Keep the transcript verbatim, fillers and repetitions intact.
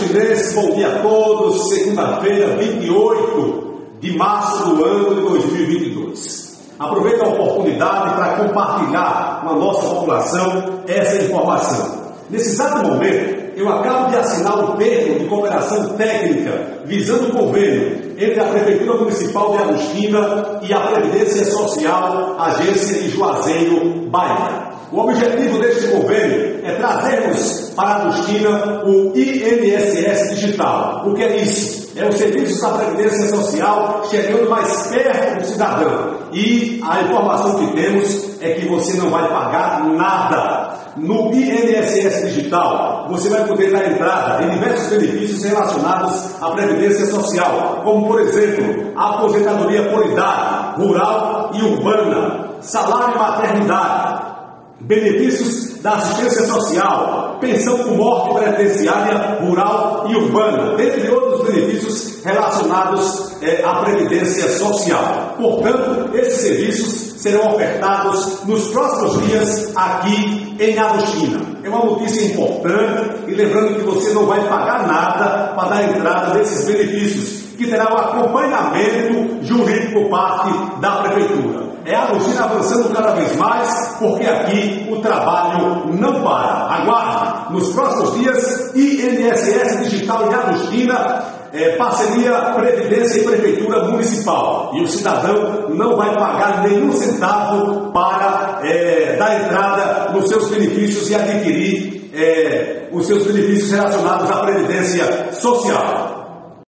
Agostinenses, bom dia a todos. Segunda-feira, vinte e oito de março do ano de dois mil e vinte e dois. Aproveito a oportunidade para compartilhar com a nossa população essa informação. Nesse exato momento, eu acabo de assinar um termo de cooperação técnica visando o convênio entre a Prefeitura Municipal de Agostina e a Previdência Social, Agência de Juazeiro, Bahia. O objetivo deste convênio é trazermos para Agostina o I N S S digital. O que é isso? É o serviço da Previdência Social chegando mais perto do cidadão. E a informação que temos é que você não vai pagar nada. No I N S S digital, você vai poder dar entrada em diversos benefícios relacionados à Previdência Social, como, por exemplo, a aposentadoria por idade, rural e urbana, salário e maternidade, benefícios da assistência social, pensão por morte previdenciária rural e urbana, dentre outros benefícios relacionados é, à Previdência Social. Portanto, esses serviços serão ofertados nos próximos dias aqui em Agostina. É uma notícia importante e lembrando que você não vai pagar nada para dar entrada nesses benefícios, que terá um acompanhamento jurídico por parte da Prefeitura. É a Agostina avançando cada vez mais, porque aqui o trabalho não para. Aguarde, nos próximos dias, I N S S Digital em Agostina, é, parceria Previdência e Prefeitura Municipal. E o cidadão não vai pagar nenhum centavo para é, dar entrada nos seus benefícios e adquirir é, os seus benefícios relacionados à Previdência Social.